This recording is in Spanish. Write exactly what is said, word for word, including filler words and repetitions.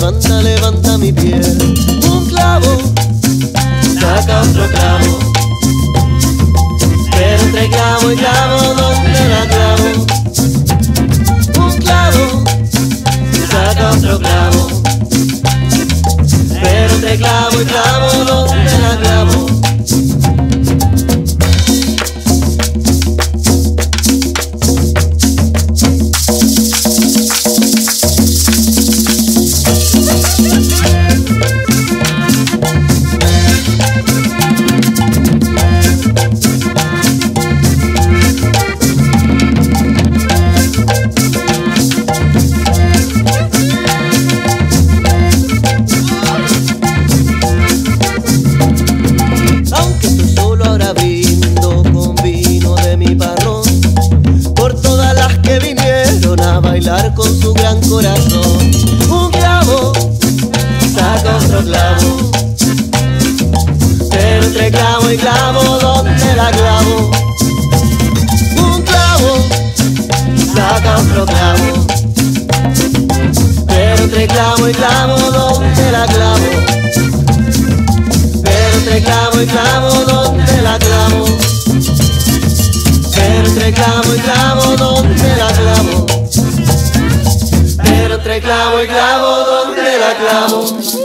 levanta, levanta mi piel. Un clavo saca otro clavo, pero entre clavo y clavo, ¿dónde la clavo? Un clavo saca otro clavo, pero entre clavo y clavo, ¿dónde la clavo? Con su gran corazón, un clavo saca otro clavo, pero entre clavo y clavo, ¿dónde la clavo? Un clavo saca otro clavo, pero entre clavo y clavo, ¿dónde la clavo? Pero entre clavo y clavo, ¿dónde la clavo? Pero entre clavo y clavo, ¿dónde la clavo? Entre clavo y clavo, ¿dónde la clavo?